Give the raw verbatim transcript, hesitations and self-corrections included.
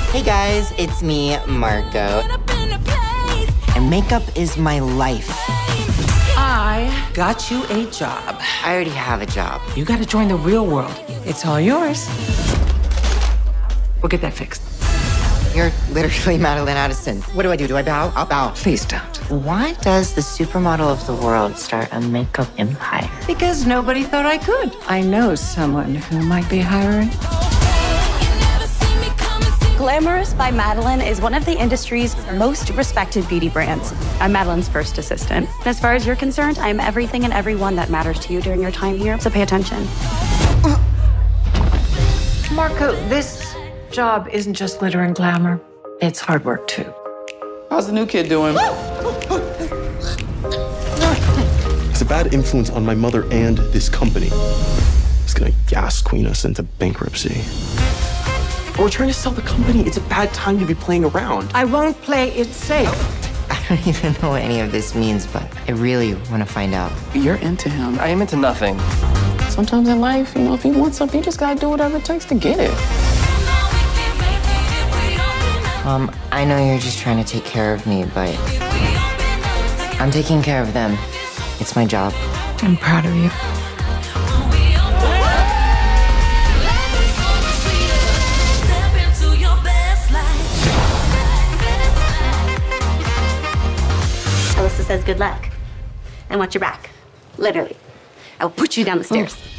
Hey guys, it's me, Marco. And makeup is my life. I got you a job. I already have a job. You gotta join the real world. It's all yours. We'll get that fixed. You're literally Madolyn Addison. What do I do? Do I bow? I'll bow. Please don't. Why does the supermodel of the world start a makeup empire? Because nobody thought I could. I know someone who might be hiring. Glamorous by Madolyn is one of the industry's most respected beauty brands. I'm Madolyn's first assistant. As far as you're concerned, I'm everything and everyone that matters to you during your time here, so pay attention. Marco, this job isn't just glitter and glamour. It's hard work, too. How's the new kid doing? It's a bad influence on my mother and this company. It's gonna gas queen us into bankruptcy. We're trying to sell the company. It's a bad time to be playing around. I won't play it safe. I don't even know what any of this means, but I really want to find out. You're into him. I am into nothing. Sometimes in life, you know, if you want something, you just gotta do whatever it takes to get it. Um, I know you're just trying to take care of me, but I'm taking care of them. It's my job. I'm proud of you. Alyssa says good luck. And watch your back. Literally. I will put you down the stairs.